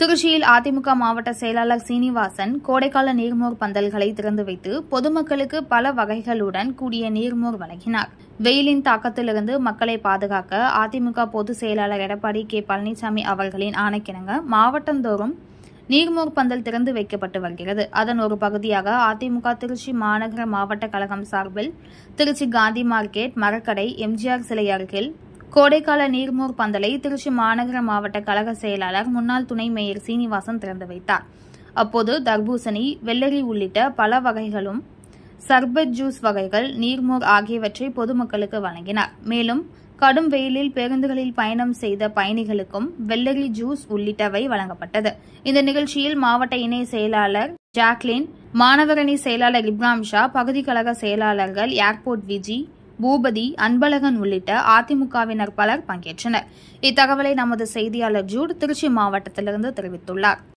திருச்சியில் அதிமுக மாவட்ட செயலாளர் சீனிவாசன் கோடைக்கால நீர்மோர் பந்தல்களை திறந்து வைத்து பொதுமக்களுக்கு பல வகைகளுடன் கூடிய நீர்மோர் வழங்கினார். வெயிலின் தாக்கத்திலிருந்து மக்களை பாதுகாக்க அதிமுக பொதுச் செயலாளர் எடப்பாடி கே. பழனிசாமி அவர்களின் ஆணைக்கிணங்க மாவட்டந்தோறும் நீர்மோர் பந்தல் திறந்து வைக்கப்பட்டு வருகிறது. அதன் ஒரு பகுதியாக அதிமுக திருச்சி மாநகர மாவட்ட கழகம் சார்பில் திருச்சி காந்தி மார்க்கெட், மரக்கடை, எம்ஜிஆர் சிலை அருகில் கோடைக்கால நீர்மோர் பந்தலை திருச்சி மாநகர மாவட்ட கழக செயலாளர் முன்னாள் துணை மேயர் சீனிவாசன் திறந்து வைத்தார். அப்போது தர்பூசணி, வெள்ளரி உள்ளிட்ட பல வகைகளும், சர்பத் ஜூஸ் வகைகள், நீர்மோர் ஆகியவற்றை பொதுமக்களுக்கு வழங்கினார். மேலும் கடும் வெயிலில் பேருந்துகளில் பயணம் செய்த பயணிகளுக்கும் வெள்ளரி ஜூஸ் உள்ளிட்டவை வழங்கப்பட்டது. இந்த நிகழ்ச்சியில் மாவட்ட இணை செயலாளர் ஜாக்லின், மாணவரணி செயலாளர் இப்ராஹிம் ஷா, பகுதி கழக செயலாளர்கள் ஏர்போர்ட் விஜி, பூபதி, அன்பழகன் உள்ளிட்ட அதிமுகவினர் பலர் பங்கேற்றனர். இத்தகவலை நமது செய்தியாளர் ஜூட் திருச்சி மாவட்டத்திலிருந்து தெரிவித்துள்ளார்.